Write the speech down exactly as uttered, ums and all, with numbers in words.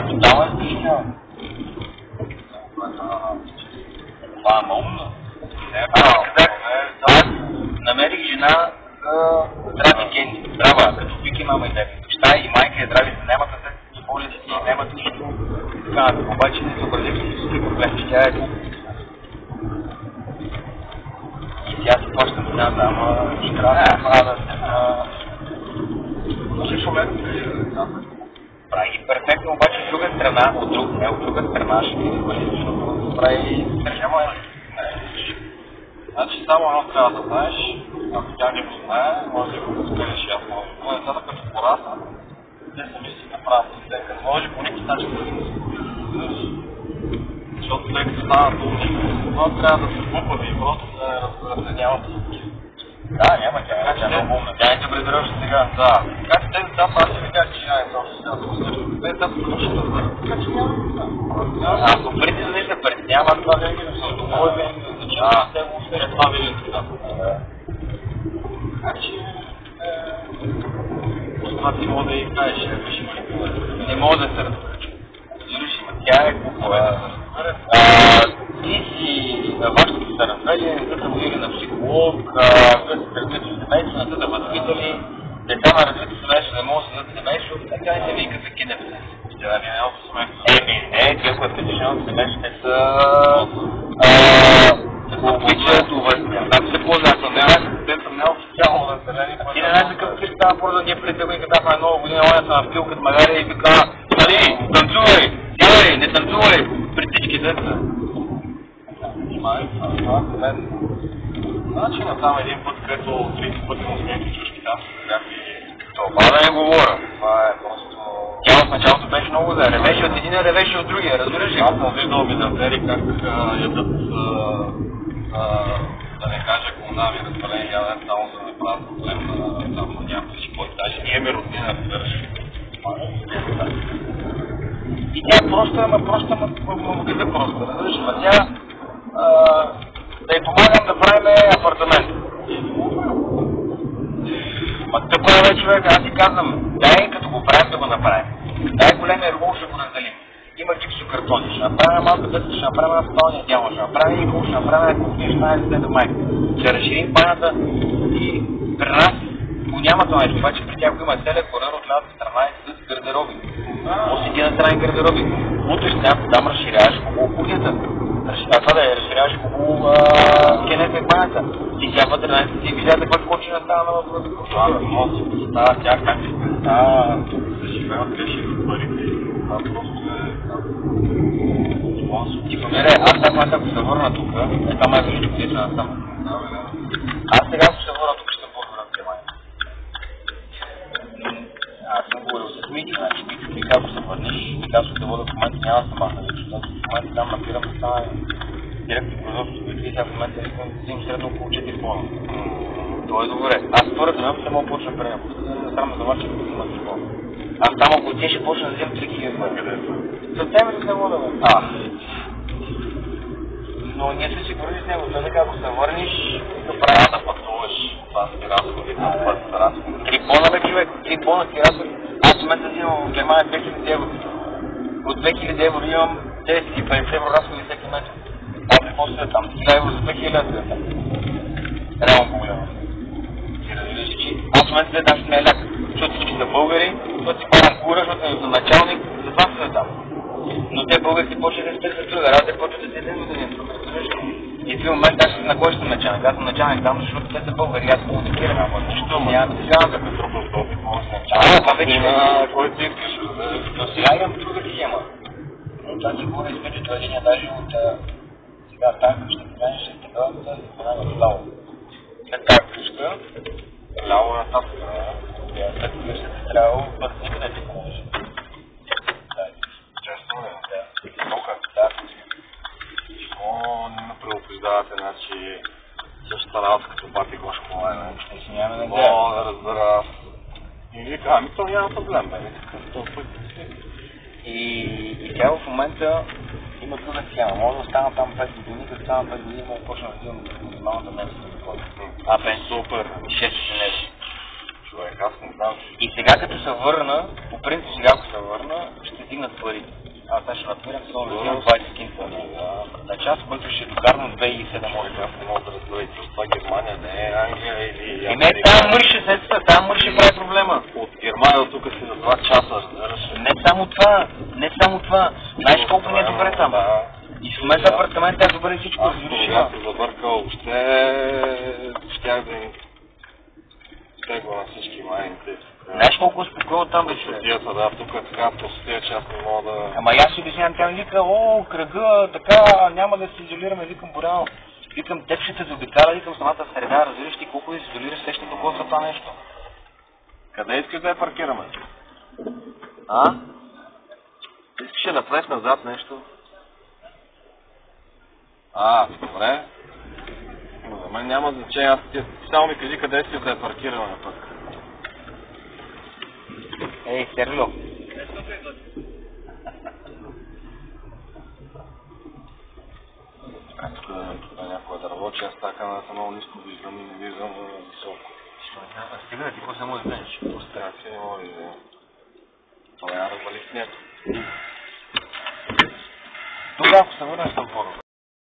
е тотално изтощняване. Това е умно. Аз намерих жена здрави гени, здрава, като Вики мама и бебе. Баща и майка е здрави, се нямат на тези болести, нямат нищо. Така, обаче не се образих с всички проблеми, тя е глупа. И сега се плащам с една дама, и трябва да Може в момента прави ги перфектно, обаче от друга страна, от друг, не от друга страна, ще ги бъде, защото прави няма Значи само едно трябва да знаеш, ако тя не го знае, може да го разкажеш ясно. Но децата като пораснат, те сами си направят сметка. Не може по никакъв начин да ги разбереш. Защото тъй като станат умни, това трябва да се глупави и просто да не разберат, да нямат всички. Да, няма тя, тя е много умна. Тя е добре държа сега. Да, така че тези децата, аз си видях, че тя е точно сега да го слежат. Тези децата също да знаят. Така че няма да знаят. Ако преди да нещо притеснява, това винаги да се отговори, винаги да значи, че те го след това винаги така. Значи, това ти мога да й кажеш, реши манипулация. Не мога да се разкръча. Разбираш, има тя е глупа. Ти си на вашето са развели, не са ходили на психолог, вие са развити семейство, не са да възпитали, деца на развити семейство не могат да създадат семейство, така не се вика за кине. Тя не е от семейство. Еми, не, тя са петишеното семейство, те са... се обичат, когато се познат, те са неофициално разделени. ти не знаеш какъв киш става порода, ние преди да казахме на нова година, оня са на вкил като магария и вика, нали, танцувай, сядай, не танцувай, при всички деца. Май, това за мен. Значи натам един път, където тридесет пъти му смених чушки, там се бяха и... Това да не говоря. Това е просто... Тя в началото беше много да ревеше от един, ревеше от другия, разбираш ли? Аз съм виждал милиардери как ядат, да не кажа комунави разпалени яден, само за да не правят проблем на някой си, който даже ние ми роднина, разбираш. И тя просто, ама просто, ама къде просто, разбираш, ама тя да й помагам да правим апартамент. Ма какво е човек, аз си казвам, дай като го правим да го направим. Дай големия рубол ще го разделим. Има гипсокартони, ще направим малка дъска, ще направим една спалния дяло, ще направим и хубаво, ще направим една кухня, ще направим за майка. Ще разширим банята и при нас го няма това нещо, обаче при тях има целият коридор от лявата страна и седят с гардероби. Може си ти на страни гардероби. Утре ще някакво там разширяваш хубаво кухнята. А това да я разширяваш хубаво кенета и банята. И тя вътре най си видя каква кочина става на въпроса. Това да може да става тя как си представя да живеят греши в парите. Това просто е... Ти помере, аз сега ако се върна тук, е това май вижда където на там. Аз сега ако се върна тук ще по-добра внимание. Аз съм говорил с Мики, значи Мики ти ако се върниш, така ще те вода в момента няма да махна, защото в момента там напирам да стана директор производството и сега в момента искам да взимам средно около четири тона. Това е добре. Аз според мен ще мога почна при него, да не само завърши да взимам телефон. Аз там около тя ще почна да взимам три хиляди къде. Съвсем ли не мога да ме? А. Но ние се сигурни с него, така ако се върнеш, да правя да пътуваш. Това си разходи, това път са разходи. Три бона бе човек, три бона ти разходи. Аз в момента взимам в Германия две хиляди евро. От две хиляди евро имам деветстотин и петдесет евро разходи всеки месец. А какво се там? хиляда евро за две хиляди евро. Реално по-голямо. Ти разбираш, че аз в момента след нашата ме е ляк, защото всички са българи, защото си парам кура, защото съм началник, затова са там. Но те българите почват да се търсят друга работа, те почват да се излизат да не разбираш. И в един момент аз на кой ще съм началник? Аз съм началник там, защото те са българи, аз комуникирам, ама нищо, няма да сега да ме трупам в опит, може да началник. А, това вече на който искаш, но сега имам друга схема. Но това ти говори измежду това линия, даже от сега танка ще покажеш, ще те дадат да се понага в лаво. След тази кръща, ляво на тапка, след кръща се трябва път никъде ти поможеш. Честно ли? Да. Тока, да. О, не ме предупреждавате, значи същата работа като бати Гошко май, не? Ще си нямаме да гледам. О, да разбера. И вика, ами то няма проблем, бе. И, и тя в момента има друга схема. Може да остана там пет години, като стана пет години, мога да почна да взимам минималната месеца за дохода. А, пен супер, шест днес. Човек, аз не знам. И сега като се върна, по принцип, сега ако се върна, ще дигнат пари. Аз сега ще напирам, само да взимам двайсет кинта на час, който ще докарвам две хиляди и седем. Аз не мога да разбера и това Германия, не е Англия или... И не, там мърши сетата, там мърши прави проблема. От Германия от тук си за два часа, разбираш. Не само това, не само това. Знаеш колко ни е добре там? Да. И в момента апартамент е добре всичко. Аз това се забъркал, въобще щях да им тегла на всички майните. Знаеш колко е спокойно там беше? Съдията, да, тук е така простия, че аз не мога да... Ама аз си обяснявам, тя ми вика, о, кръга, така, няма да се изолираме, викам Боряно. Викам, теб ще те заобикаля, викам самата среда, разбираш ти колко да се изолираш, сеща до коса това нещо. Къде искаш да я паркираме? А? Искаш да направиш назад нещо? А, добре. Но за мен няма значение, аз ти само ми кажи къде си да я паркираме пък. Ей, Серло. Аз тук да някой да работи, аз така на само ниско виждам и не виждам високо. Стига да ти какво само изденеш. Просто аз си не мога да изденеш. Това няма да вали сняг. Тогава, ако се върнеш към по